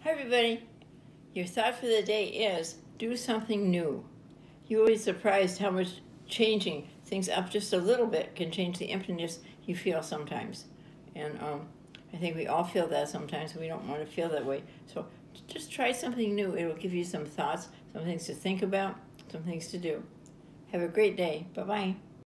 Hi everybody. Your thought for the day is do something new. You'll be surprised how much changing things up just a little bit can change the emptiness you feel sometimes. And I think we all feel that sometimes. We don't want to feel that way. So just try something new. It will give you some thoughts, some things to think about, some things to do. Have a great day. Bye-bye.